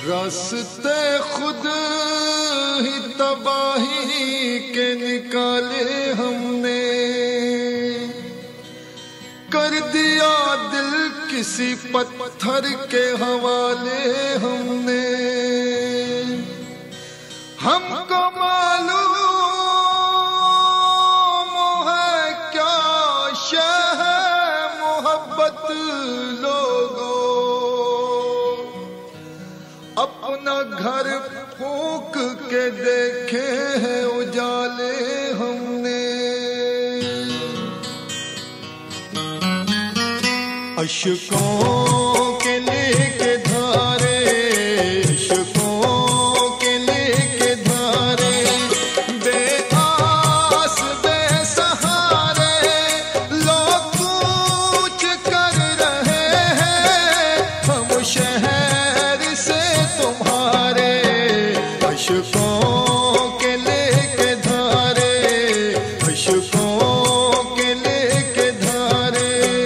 रास्ते खुद ही तबाही के निकाले हमने, कर दिया दिल किसी पत्थर के हवाले हमने। हमको मालूम है क्या शह है मोहब्बत लोगों, अपना घर फूंक के देखे हैं उजाले हमने। अशकों के लेके धारे, अशकों के लेके धारे, बेआस बेसहारे लोग कूच कर रहे हैं हम शहर से तुम्हारे। अशकों के लेके धारे, अशकों के लेके धारे।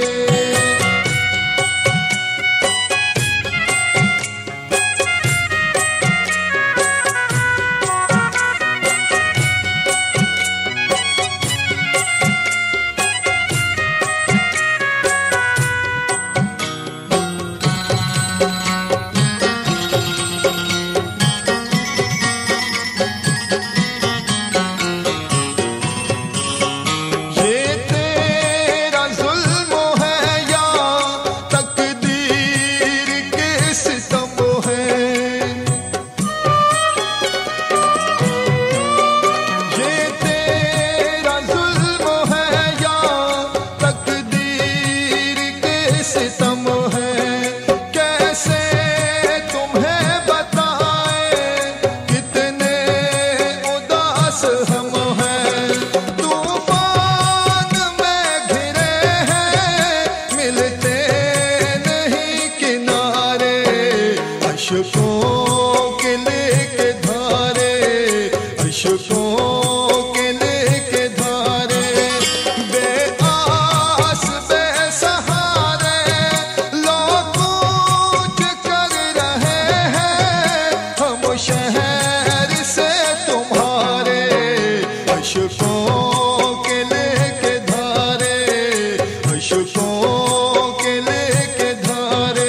अशकों के लेके धारे, अशकों के लेके धारे, बेआस बेसहारे लोग कूच कर रहे हैं हम शहर से तुम्हारे। अशकों के लेके धारे, अशकों के लेके धारे।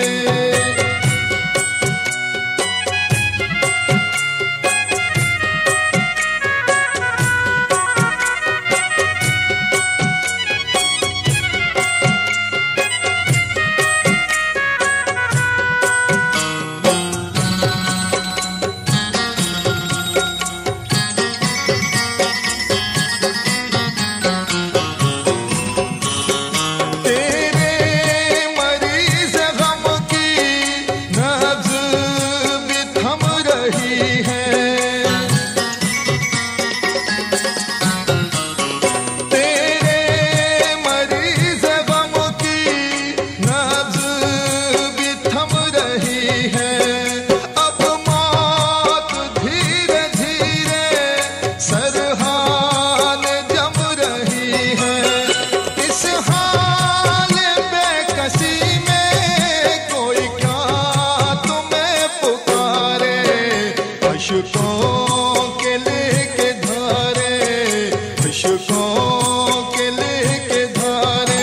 अशकों के लेके धारे, अशकों के लेके धारे,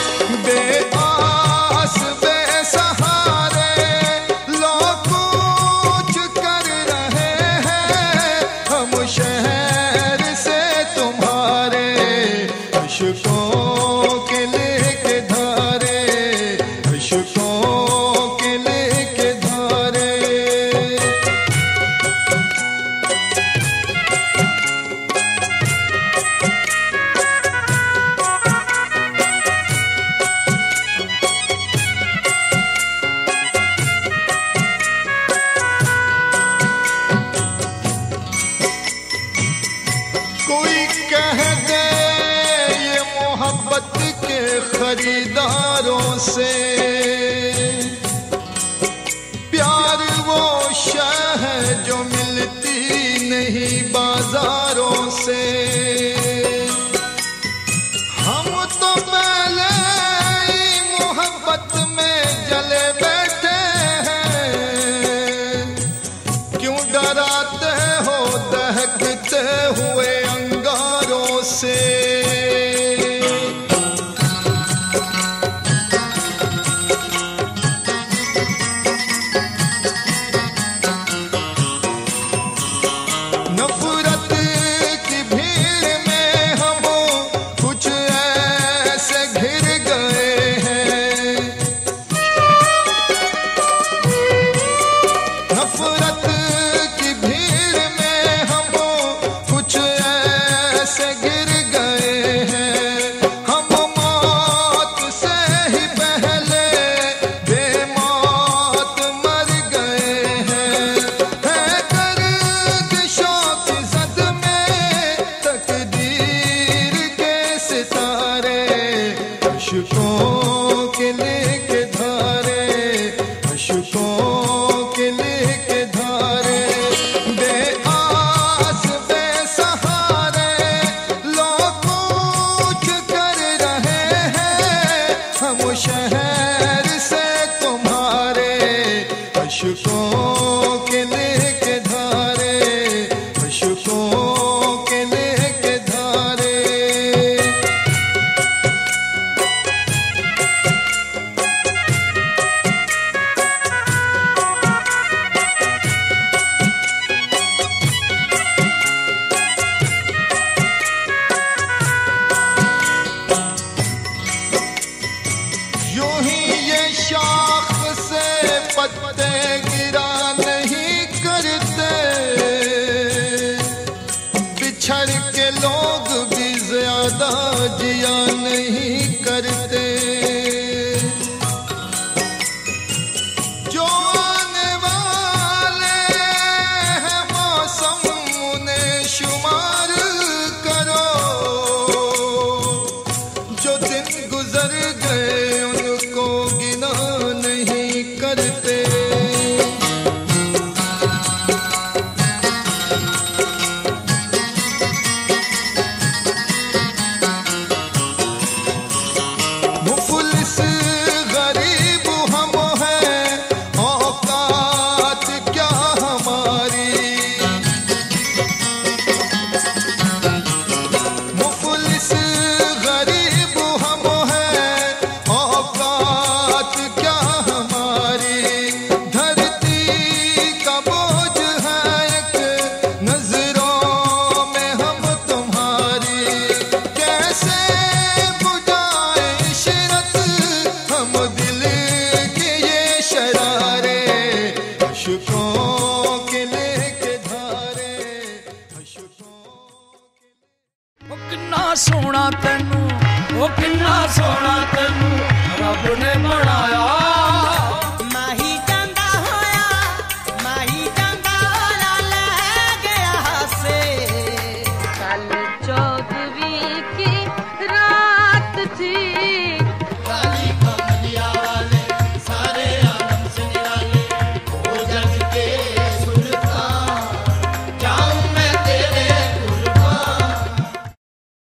बेआस बेसहारे लोग कूच कर रहे हैं हम शहर से तुम्हारे। अशकों के लेके धारे, अशकों के लेके धारे। कोई कह दे ये मोहब्बत के खरीदारों से, प्यार वो शय है जो मिलती नहीं बाजारों से। हम तो पहले ही मोहब्बत में जले बैठे हैं, हुए अंगारों से। नफरत की भीड़ में हम कुछ ऐसे घिर गए हैं, नफरत की भीड़ में हम कुछ ऐसे गिर गए हैं। हम मौत से ही पहले बेमौत मर गए हैं। है गर्दिशों की ज़द में तकदीर के सितारे, अशकों के लेके धारे, अशकों के लेके धारे। बेआस बेसहारे लोग कूच कर रहे हैं, हम शहर से तुम्हारे अशकों